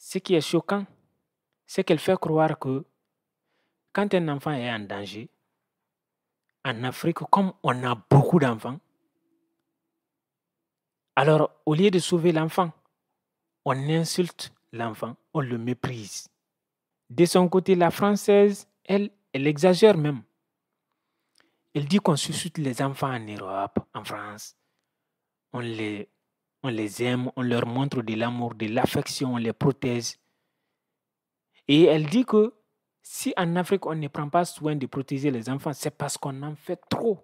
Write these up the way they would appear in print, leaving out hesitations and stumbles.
Ce qui est choquant, c'est qu'elle fait croire que quand un enfant est en danger, en Afrique, comme on a beaucoup d'enfants, alors au lieu de sauver l'enfant, on insulte l'enfant, on le méprise. De son côté, la Française, elle exagère même. Elle dit qu'on suscite les enfants en Europe, en France. On les aime, on leur montre de l'amour, de l'affection, on les protège. Et elle dit que si en Afrique, on ne prend pas soin de protéger les enfants, c'est parce qu'on en fait trop.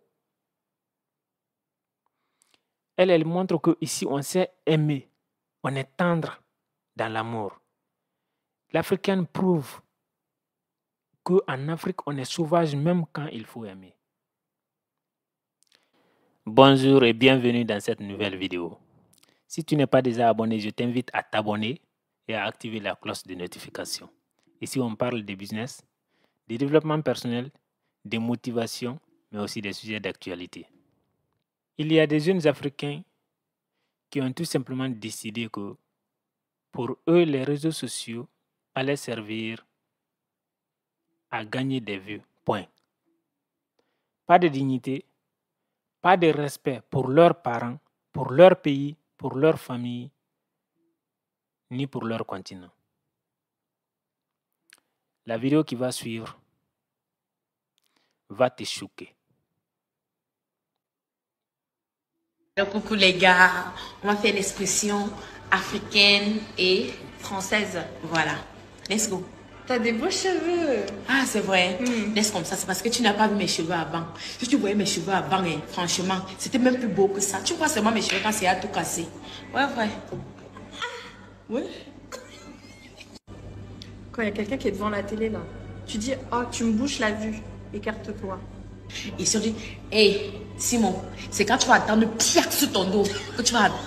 Elle montre qu'ici, on sait aimer, on est tendre dans l'amour. L'Africaine prouve qu'en Afrique, on est sauvage même quand il faut aimer. Bonjour et bienvenue dans cette nouvelle vidéo. Si tu n'es pas déjà abonné, je t'invite à t'abonner et à activer la cloche de notification. Ici, on parle de business, de développement personnel, de motivation, mais aussi des sujets d'actualité. Il y a des jeunes Africains qui ont tout simplement décidé que pour eux, les réseaux sociaux allaient servir à gagner des vues. Point. Pas de dignité, pas de respect pour leurs parents, pour leur pays, pour leur famille, ni pour leur continent. La vidéo qui va suivre va te choquer. Alors, coucou les gars, on va faire l'expression africaine et française. Voilà, let's go. T'as des beaux cheveux. Ah, c'est vrai. Laisse comme ça, c'est parce que tu n'as pas vu mes cheveux avant. Si tu voyais mes cheveux avant, franchement, c'était même plus beau que ça. Tu vois seulement mes cheveux quand c'est à tout casser. Ouais, vrai. Ouais. Quand il y a quelqu'un qui est devant la télé, là, tu dis, oh, tu me bouches la vue, écarte-toi. Il se dit, hé, Simon, c'est quand tu vas attendre piac sur ton dos que tu vas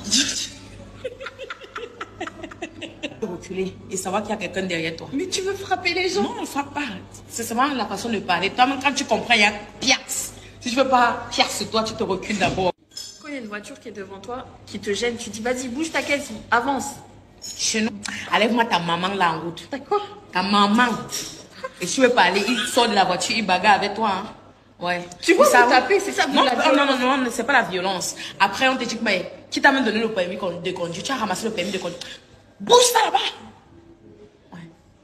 reculer et savoir qu'il y a quelqu'un derrière toi. Mais tu veux frapper les gens? Non, ne frappe pas. C'est seulement la façon de parler. Toi-même, quand tu comprends, il y a piac. Si tu veux pas piac sur toi, tu te recules d'abord. Quand il y a une voiture qui est devant toi, qui te gêne, tu dis, vas-y, bouge ta caisse, avance. Chez nous, enlève-moi ta maman là en route. D'accord? Ta maman. Et si tu veux parler, il sort de la voiture, il bagarre avec toi. Hein. Ouais. Tu veux me taper, c'est ça? Non, non, c'est pas la violence. Après, on te dit que, mais, qui t'a même donné le permis de conduire? Tu as ramassé le permis de conduire. Bouge ça là-bas. Ouais.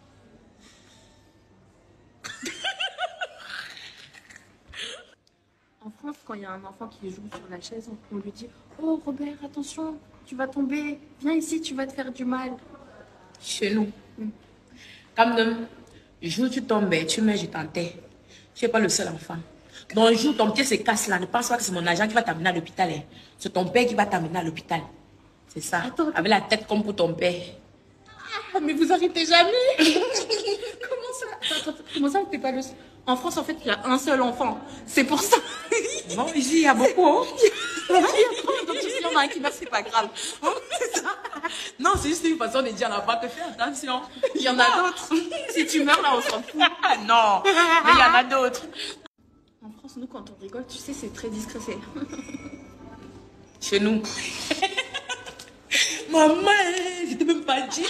En France, quand il y a un enfant qui joue sur la chaise, on lui dit, oh Robert, attention, tu vas tomber, viens ici, tu vas te faire du mal. Chez nous, comme le jour où tu tombes, tu mets, je t'enterre. Tu n'es pas le seul enfant. Donc, le jour où ton pied se casse là, ne pense pas que c'est mon agent qui va t'amener à l'hôpital. Hein. C'est ton père qui va t'amener à l'hôpital. C'est ça. Attends. Avec la tête comme pour ton père. Ah, mais vous arrêtez jamais. Comment ça? Attends, comment ça, t'es pas le seul? En France, en fait, il y a un seul enfant. C'est pour ça. Non, ici, il y a beaucoup. Il y a trop, donc tu dis, il y en a un qui meurt, c'est pas grave. C'est ça. Non, c'est juste une façon de dire à l'enfant, fais attention. Il y en a d'autres. Si tu meurs là, on s'en fout. Non, mais il y en a d'autres. En France, nous, quand on rigole, tu sais, c'est très discret. Chez nous. Maman, je t'ai même pas dit.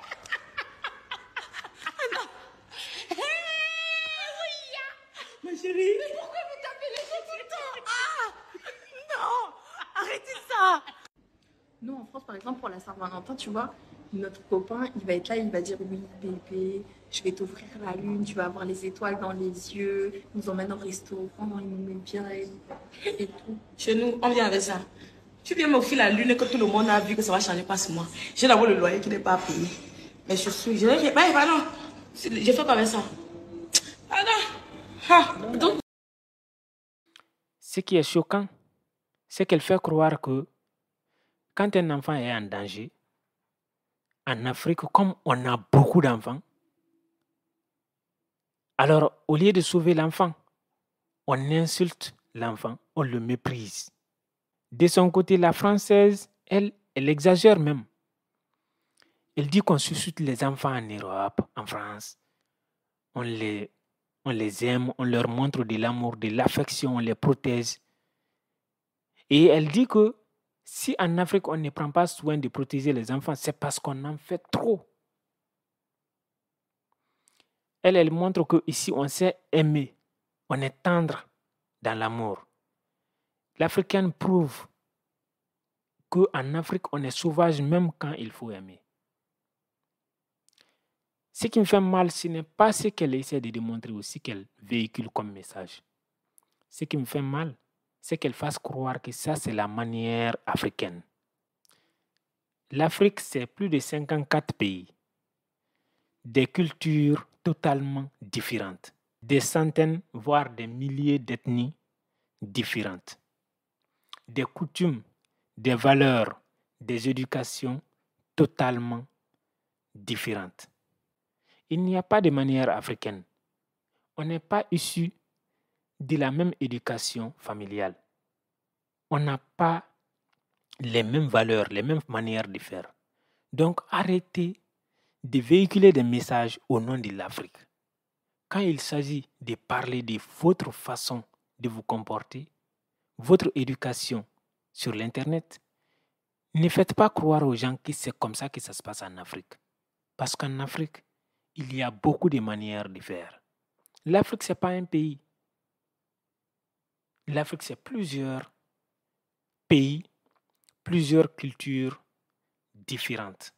Ma chérie. Mais pourquoi vous tapez les gens tout le temps? Ah non, arrêtez ça. Nous, en France, par exemple, pour la Saint-Valentin, tu vois, notre copain, il va être là, il va dire, oui, bébé, je vais t'offrir la lune, tu vas avoir les étoiles dans les yeux, il nous emmène au restaurant, il nous met bien et tout. Chez nous, on vient avec ça. Tu viens m'offrir la lune que tout le monde a vu que ça va changer, pas sur moi. J'ai d'abord le loyer qui n'est pas payé. Mais je suis... Je n'ai pas... Pardon. J'ai fait quoi avec ça? Pardon. Ah. Donc... Ce qui est choquant, c'est qu'elle fait croire que quand un enfant est en danger, en Afrique, comme on a beaucoup d'enfants, alors au lieu de sauver l'enfant, on insulte l'enfant, on le méprise. De son côté, la Française, elle exagère même. Elle dit qu'on suscite les enfants en Europe, en France. On les aime, on leur montre de l'amour, de l'affection, on les protège. Et elle dit que si en Afrique, on ne prend pas soin de protéger les enfants, c'est parce qu'on en fait trop. Elle montre que ici on sait aimer, on est tendre dans l'amour. L'Africaine prouve qu'en Afrique, on est sauvage même quand il faut aimer. Ce qui me fait mal, ce n'est pas ce qu'elle essaie de démontrer aussi qu'elle véhicule comme message. Ce qui me fait mal, c'est qu'elle fasse croire que ça, c'est la manière africaine. L'Afrique, c'est plus de 54 pays, des cultures totalement différentes, des centaines, voire des milliers d'ethnies différentes, des coutumes, des valeurs, des éducations totalement différentes. Il n'y a pas de manière africaine. On n'est pas issu de la même éducation familiale. On n'a pas les mêmes valeurs, les mêmes manières de faire. Donc arrêtez de véhiculer des messages au nom de l'Afrique. Quand il s'agit de parler de votre façon de vous comporter, votre éducation sur l'Internet, ne faites pas croire aux gens que c'est comme ça que ça se passe en Afrique. Parce qu'en Afrique, il y a beaucoup de manières de faire. L'Afrique, ce n'est pas un pays. L'Afrique, c'est plusieurs pays, plusieurs cultures différentes.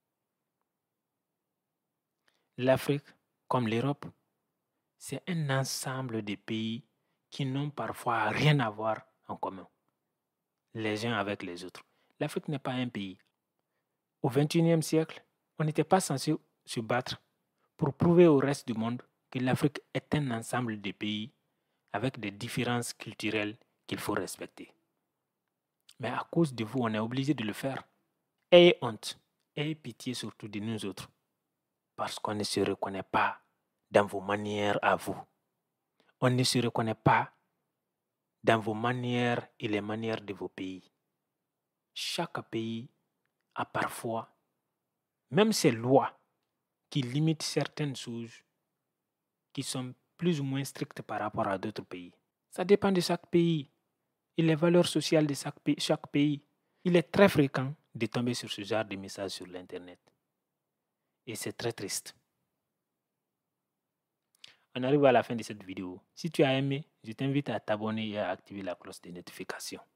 L'Afrique, comme l'Europe, c'est un ensemble de pays qui n'ont parfois rien à voir en commun, les uns avec les autres. L'Afrique n'est pas un pays. Au XXIe siècle, on n'était pas censé se battre pour prouver au reste du monde que l'Afrique est un ensemble de pays avec des différences culturelles qu'il faut respecter. Mais à cause de vous, on est obligé de le faire. Ayez honte, ayez pitié surtout de nous autres, parce qu'on ne se reconnaît pas dans vos manières à vous. On ne se reconnaît pas dans vos manières et les manières de vos pays. Chaque pays a parfois même ses lois qui limitent certaines choses qui sont plus ou moins strictes par rapport à d'autres pays. Ça dépend de chaque pays et les valeurs sociales de chaque pays. Il est très fréquent de tomber sur ce genre de messages sur l'Internet. Et c'est très triste. On arrive à la fin de cette vidéo. Si tu as aimé, je t'invite à t'abonner et à activer la cloche de notification.